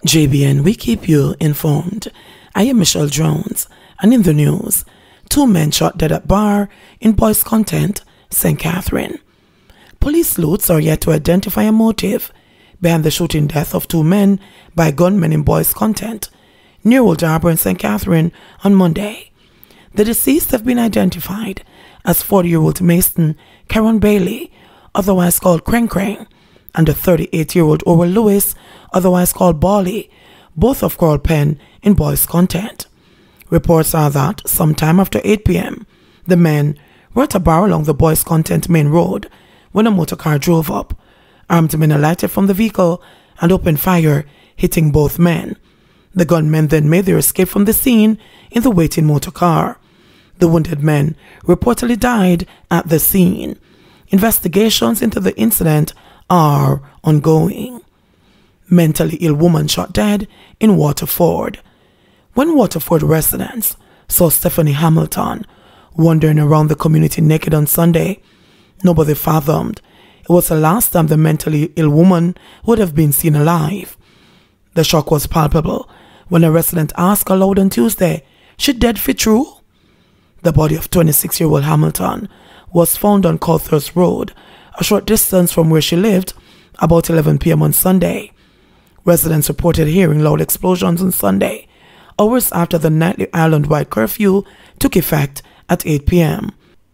JBN, we keep you informed. I am Michelle Jones, and in the news, 2 men shot dead at bar in Boys Content, St. Catherine. Police sleuths are yet to identify a motive behind the shooting death of 2 men by gunmen in Boys Content, near Old Harbour in St. Catherine on Monday. The deceased have been identified as 40-year-old Mason Karen Bailey, otherwise called Kreng Kreng, and the 38-year-old Orwell Lewis, otherwise called Bali, both of Coral Pen in Boys Content. Reports are that sometime after 8 p.m., the men were at a bar along the Boys Content main road when a motorcar drove up. Armed men alighted from the vehicle and opened fire, hitting both men. The gunmen then made their escape from the scene in the waiting motorcar. The wounded men reportedly died at the scene. Investigations into the incident are ongoing. Mentally ill woman shot dead in Waterford. When Waterford residents saw Stephanie Hamilton wandering around the community naked on Sunday, nobody fathomed it was the last time the mentally ill woman would have been seen alive. The shock was palpable when a resident asked aloud on Tuesday, "She dead for true?" The body of 26-year-old Hamilton was found on Cawthorne Road, a short distance from where she lived, about 11 p.m. on Sunday. Residents reported hearing loud explosions on Sunday, hours after the nightly island-wide curfew took effect at 8 p.m.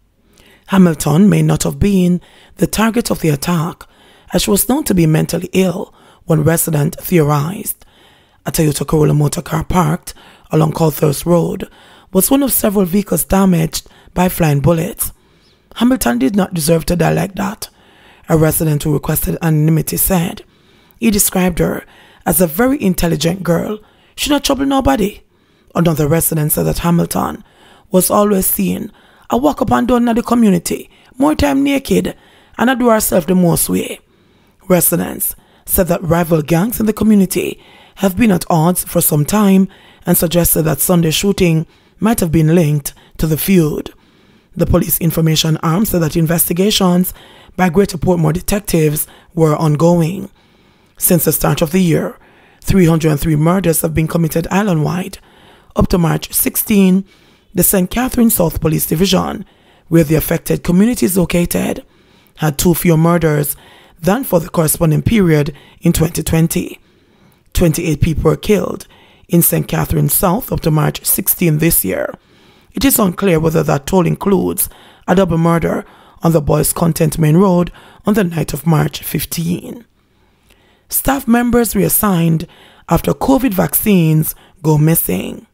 Hamilton may not have been the target of the attack, as she was known to be mentally ill, one resident theorized. A Toyota Corolla motor car parked along Cawthorne Road was one of several vehicles damaged by flying bullets. Hamilton did not deserve to die like that, a resident who requested anonymity said. He described her as a very intelligent girl. She not trouble nobody. Another resident said that Hamilton was always seen a walk up and down in the community, more time naked, and a do herself the most way. Residents said that rival gangs in the community have been at odds for some time and suggested that Sunday's shooting might have been linked to the feud. The police information arm said that investigations by Greater Portmore detectives were ongoing. Since the start of the year, 303 murders have been committed island-wide. Up to March 16, the St. Catherine South Police Division, where the affected community is located, had 2 fewer murders than for the corresponding period in 2020. 28 people were killed in St. Catherine South up to March 16 this year. It is unclear whether that toll includes a double murder on the Boys Content main road on the night of March 15. Staff members reassigned after COVID vaccines go missing.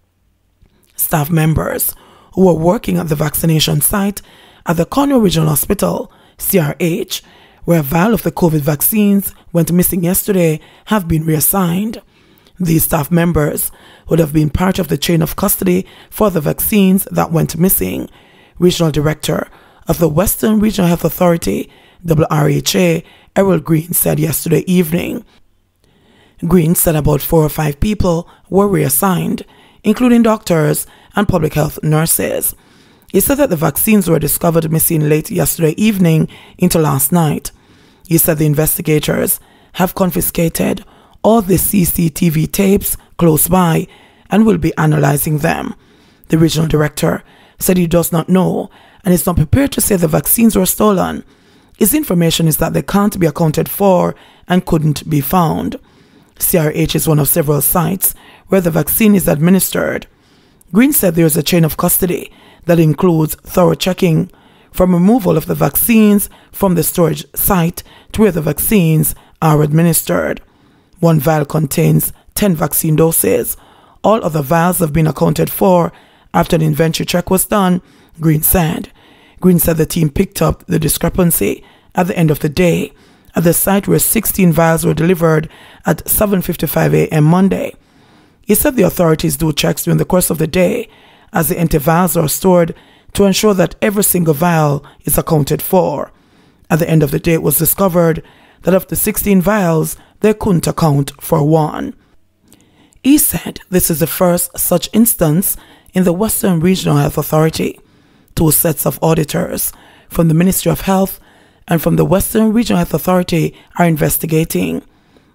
Staff members who were working at the vaccination site at the Cornwall Regional Hospital, CRH, where a vial of the COVID vaccines went missing yesterday, have been reassigned. These staff members would have been part of the chain of custody for the vaccines that went missing. Regional Director of the Western Regional Health Authority, WRHA, Errol Green, said yesterday evening. Green said about 4 or 5 people were reassigned, including doctors and public health nurses. He said that the vaccines were discovered missing late yesterday evening into last night. He said the investigators have confiscated all the CCTV tapes close by and will be analyzing them. The regional director said he does not know and is not prepared to say the vaccines were stolen. His information is that they can't be accounted for and couldn't be found. CRH is one of several sites where the vaccine is administered. Green said there is a chain of custody that includes thorough checking from removal of the vaccines from the storage site to where the vaccines are administered. 1 vial contains 10 vaccine doses. All other vials have been accounted for after an inventory check was done, Green said. Green said the team picked up the discrepancy at the end of the day at the site where 16 vials were delivered at 7:55 a.m. Monday. He said the authorities do checks during the course of the day as the empty vials are stored to ensure that every single vial is accounted for. At the end of the day, it was discovered that of the 16 vials, they couldn't account for 1. He said this is the first such instance in the Western Regional Health Authority. 2 sets of auditors from the Ministry of Health and from the Western Regional Health Authority are investigating.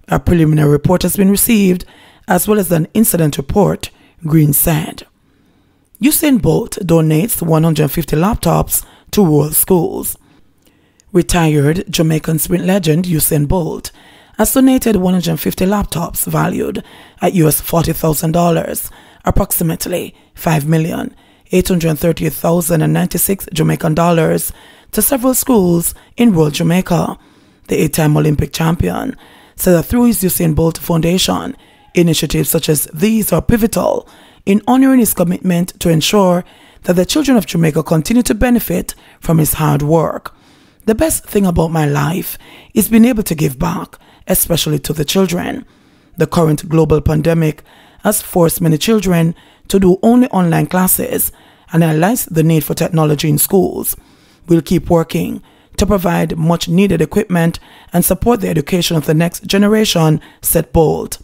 A preliminary report has been received, as well as an incident report, Green said. Usain Bolt donates 150 laptops to rural schools. Retired Jamaican sprint legend Usain Bolt has donated 150 laptops valued at US $40,000, approximately $5,838,096 Jamaican dollars, to several schools in rural Jamaica. The 8-time Olympic champion said that through his Usain Bolt Foundation, initiatives such as these are pivotal in honoring his commitment to ensure that the children of Jamaica continue to benefit from his hard work. The best thing about my life is being able to give back, especially to the children. The current global pandemic has forced many children to do only online classes and highlights the need for technology in schools. We'll keep working to provide much needed equipment and support the education of the next generation, said Bolt.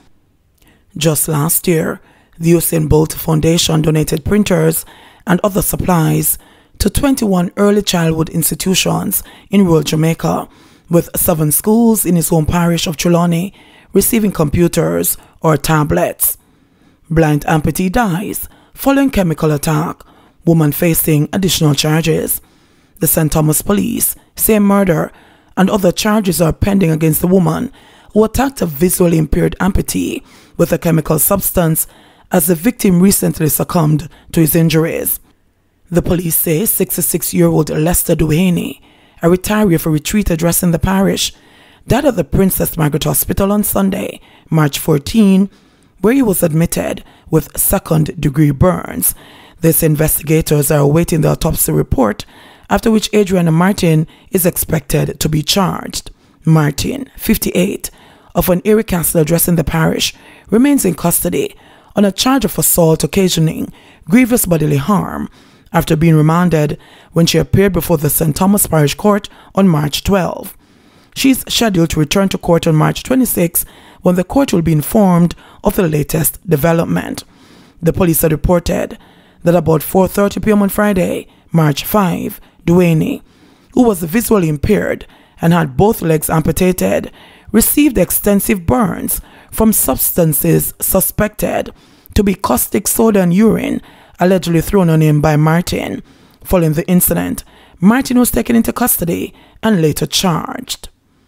Just last year, the Usain Bolt Foundation donated printers and other supplies to 21 early childhood institutions in rural Jamaica, with 7 schools in his home parish of Trelawney receiving computers or tablets. Blind amputee dies following chemical attack, woman facing additional charges. The St. Thomas police say murder and other charges are pending against the woman who attacked a visually impaired amputee with a chemical substance, as the victim recently succumbed to his injuries. The police say 66-year-old Lester Duhaney, a retiree of a retreat address in the parish, died at the Princess Margaret Hospital on Sunday, March 14, where he was admitted with second-degree burns. These investigators are awaiting the autopsy report, after which Adriana Martin is expected to be charged. Martin, 58, of an Erie Castle address in the parish, remains in custody on a charge of assault occasioning grievous bodily harm after being remanded when she appeared before the St. Thomas Parish Court on March 12. She is scheduled to return to court on March 26, when the court will be informed of the latest development. The police had reported that about 4:30 p.m. on Friday, March 5, Duhaney, who was visually impaired and had both legs amputated, received extensive burns from substances suspected to be caustic soda and urine allegedly thrown on him by Martin. Following the incident, Martin was taken into custody and later charged.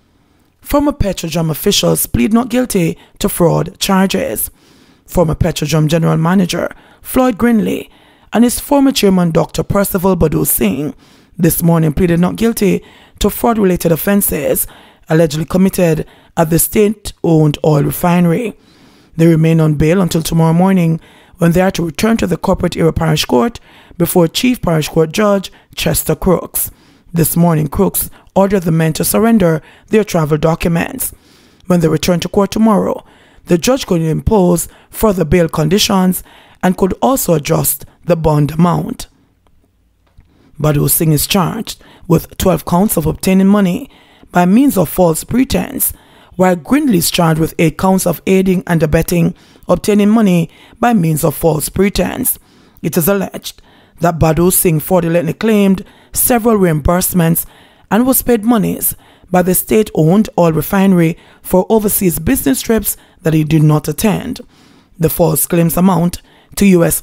Former Petrodrum officials plead not guilty to fraud charges. Former Petrodrum General Manager Floyd Grindley and his former chairman Dr. Percival Badu Singh this morning pleaded not guilty to fraud-related offences allegedly committed at the state-owned oil refinery. They remain on bail until tomorrow morning, when they are to return to the corporate area parish court before Chief Parish Court Judge Chester Crooks. This morning, Crooks ordered the men to surrender their travel documents. When they return to court tomorrow, the judge could impose further bail conditions and could also adjust the bond amount. Badu Singh is charged with 12 counts of obtaining money by means of false pretense, while Grindley is charged with 8 counts of aiding and abetting obtaining money by means of false pretense. It is alleged that Badu Singh fraudulently claimed several reimbursements and was paid monies by the state-owned oil refinery for overseas business trips that he did not attend. The false claims amount to US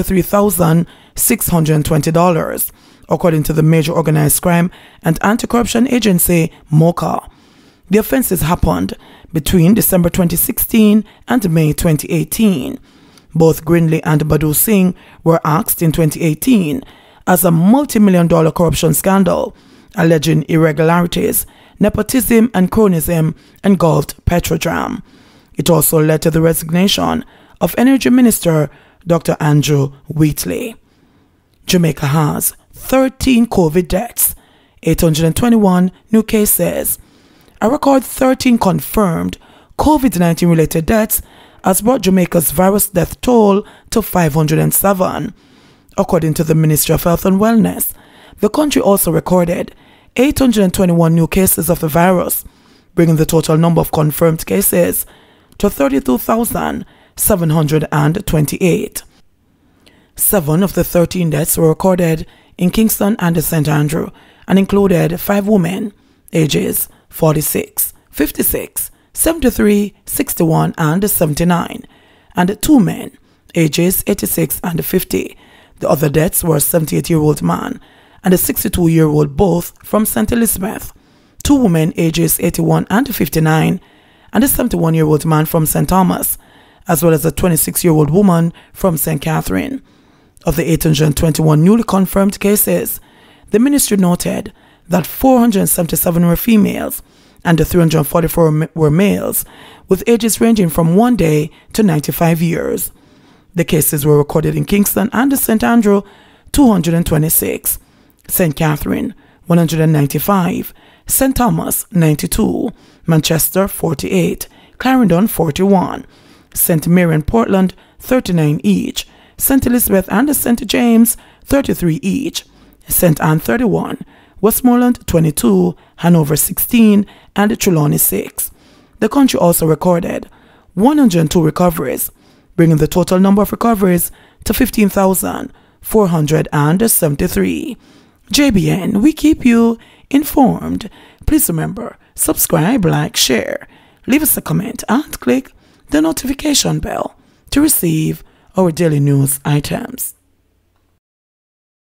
$73,620, according to the Major Organized Crime and Anti-Corruption Agency, MOCA. The offences happened between December 2016 and May 2018. Both Grindley and Badu Singh were axed in 2018 as a multi-million-dollar corruption scandal alleging irregularities, nepotism and cronyism engulfed Petrodram. It also led to the resignation of Energy Minister Dr. Andrew Wheatley. Jamaica has 13 COVID deaths, 821 new cases. A record 13 confirmed COVID-19 related deaths has brought Jamaica's virus death toll to 507. According to the Ministry of Health and Wellness, the country also recorded 821 new cases of the virus, bringing the total number of confirmed cases to 32,728. 7 of the 13 deaths were recorded in Kingston and St. Andrew and included 5 women, ages 46, 56, 73, 61, and 79, and 2 men, ages 86 and 50. The other deaths were a 78-year-old man and a 62-year-old, both from St. Elizabeth, 2 women, ages 81 and 59, and a 71-year-old man from St. Thomas, as well as a 26-year-old woman from St. Catherine. Of the 821 newly confirmed cases, the ministry noted that 477 were females and 344 were males, with ages ranging from 1 day to 95 years. The cases were recorded in Kingston and St. Andrew, 226, St. Catherine, 195, St. Thomas, 92, Manchester, 48, Clarendon, 41, St. Mary and Portland, 39 each, St. Elizabeth and St. James, 33 each, St. Anne, 31, Westmoreland, 22, Hanover, 16, and Trelawney, 6. The country also recorded 102 recoveries, bringing the total number of recoveries to 15,473. JBN, we keep you informed. Please remember, subscribe, like, share, leave us a comment, and click the notification bell to receive our daily news items.